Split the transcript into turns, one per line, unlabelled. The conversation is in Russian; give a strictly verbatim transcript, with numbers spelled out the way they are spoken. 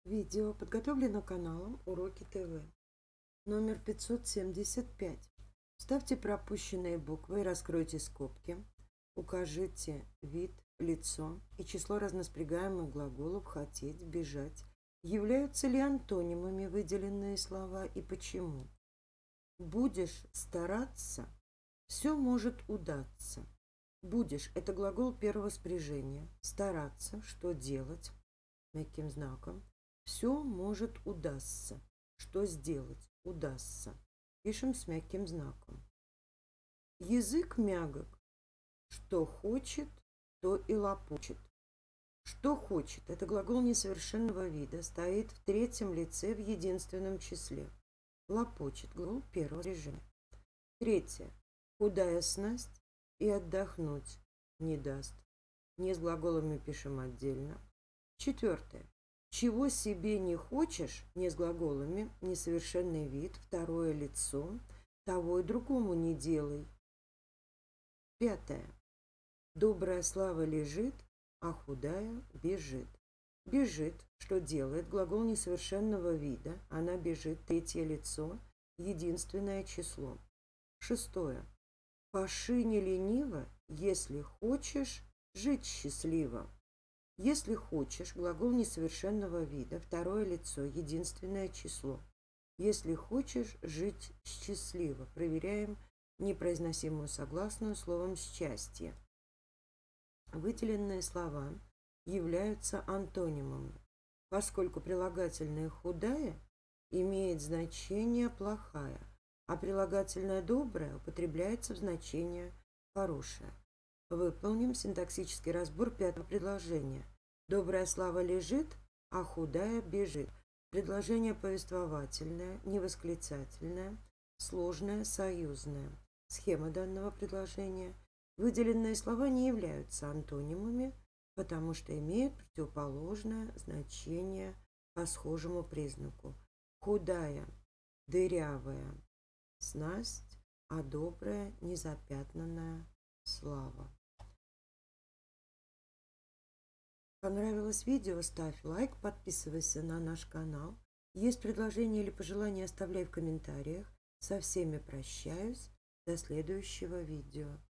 Видео подготовлено каналом Уроки ТВ. Номер пятьсот семьдесят пять. Вставьте пропущенные буквы и раскройте скобки. Укажите вид, лицо и число разноспрягаемых глаголов «хотеть», «бежать». Являются ли антонимами выделенные слова и почему? Будешь стараться, все может удаться. Будешь – это глагол первого спряжения. Стараться, что делать, мягким знаком. Все может удастся. Что сделать? Удастся. Пишем с мягким знаком. Язык мягок. Что хочет, то и лопочет. Что хочет – это глагол несовершенного вида, стоит в третьем лице в единственном числе. Лопочет – глагол первого режима. Третье. Худая снасть и отдохнуть не даст. Не с глаголами пишем отдельно. Четвертое. Чего себе не хочешь, не с глаголами, несовершенный вид, второе лицо, того и другому не делай. Пятое. Добрая слава лежит, а худая бежит. Бежит, что делает, глагол несовершенного вида, она бежит, третье лицо, единственное число. Шестое. Паши не лениво, если хочешь жить счастливо. Если хочешь, глагол несовершенного вида, второе лицо, единственное число. Если хочешь жить счастливо, проверяем непроизносимую согласную словом «счастье». Выделенные слова являются антонимами, поскольку прилагательное «худая» имеет значение «плохая», а прилагательное «добрая» употребляется в значение «хорошая». Выполним синтаксический разбор пятого предложения. Добрая слава лежит, а худая бежит. Предложение повествовательное, невосклицательное, сложное, союзное. Схема данного предложения. Выделенные слова не являются антонимами, потому что имеют противоположное значение по схожему признаку. Худая, дырявая снасть, а добрая, незапятнанная слава. Понравилось видео? Ставь лайк, подписывайся на наш канал. Есть предложения или пожелания, оставляй в комментариях. Со всеми прощаюсь. До следующего видео.